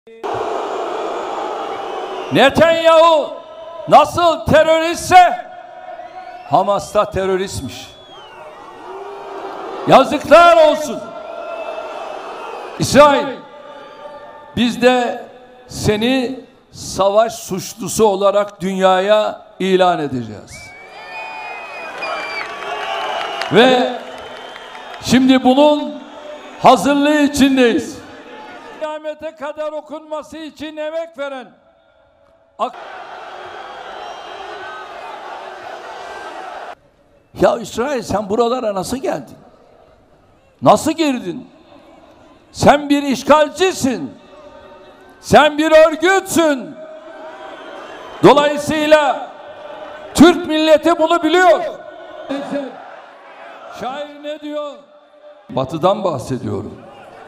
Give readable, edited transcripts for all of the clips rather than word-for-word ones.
Netanyahu nasıl teröristse Hamas da teröristmiş. Yazıklar olsun. İsrail, biz de seni savaş suçlusu olarak dünyaya ilan edeceğiz. Ve şimdi bunun hazırlığı içindeyiz. Kıyamete kadar okunması için emek veren ya İsrail, sen buralara nasıl geldin? Nasıl girdin? Sen bir işgalcisin. Sen bir örgütsün. Dolayısıyla Türk milleti bunu biliyor. Şair ne diyor? Batı'dan bahsediyorum.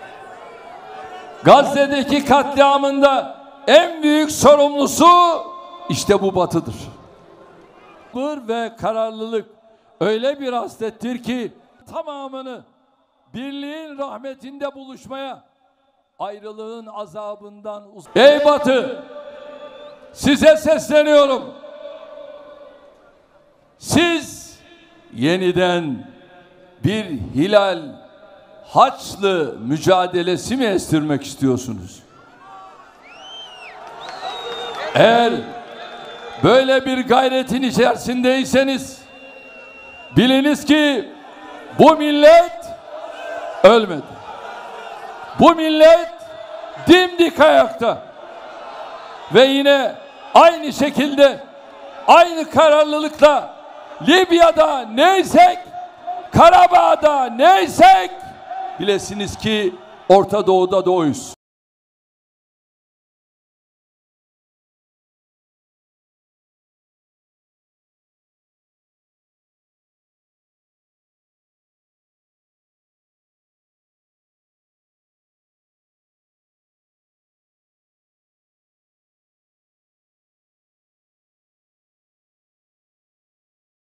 Gazze'deki katliamında en büyük sorumlusu işte bu Batı'dır. Sabır ve kararlılık öyle bir haslettir ki tamamını birliğin rahmetinde buluşmaya, ayrılığın azabından Ey Batı! Size sesleniyorum. Siz yeniden bir Hilal Haçlı mücadelesi mi estirmek istiyorsunuz? Eğer böyle bir gayretin içerisindeyseniz biliniz ki bu millet ölmedi. Bu millet dimdik ayakta. Ve yine aynı şekilde, aynı kararlılıkla Libya'da neysek, Karabağ'da neysek bilesiniz ki Orta Doğu'da da oyuz.